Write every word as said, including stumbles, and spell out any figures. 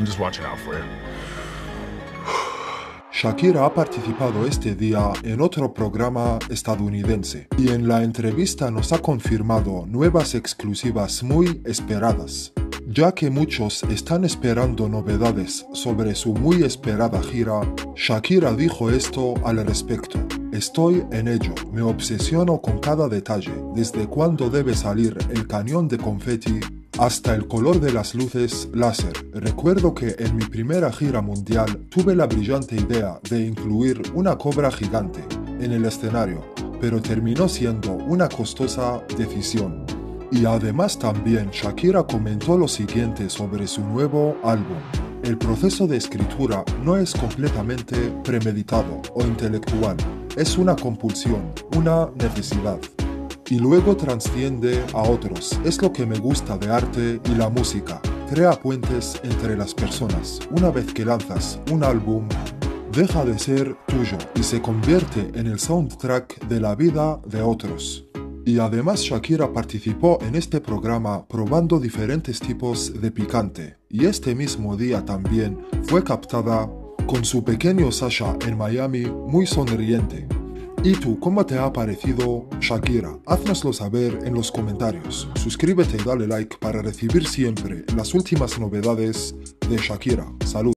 I'm just watching out for you. Shakira ha participado este día en otro programa estadounidense y en la entrevista nos ha confirmado nuevas exclusivas muy esperadas, ya que muchos están esperando novedades sobre su muy esperada gira. Shakira dijo esto al respecto: "Estoy en ello, me obsesiono con cada detalle, desde cuándo debe salir el cañón de confeti hasta el color de las luces láser. Recuerdo que en mi primera gira mundial tuve la brillante idea de incluir una cobra gigante en el escenario, pero terminó siendo una costosa decisión". Y además también Shakira comentó lo siguiente sobre su nuevo álbum: "El proceso de escritura no es completamente premeditado o intelectual, es una compulsión, una necesidad. Y luego trasciende a otros. Es lo que me gusta de arte y la música. Crea puentes entre las personas. Una vez que lanzas un álbum, deja de ser tuyo y se convierte en el soundtrack de la vida de otros". Y además Shakira participó en este programa probando diferentes tipos de picante, y este mismo día también fue captada con su pequeño Sasha en Miami muy sonriente. ¿Y tú, cómo te ha parecido Shakira? Haznoslo saber en los comentarios. Suscríbete y dale like para recibir siempre las últimas novedades de Shakira. Salud.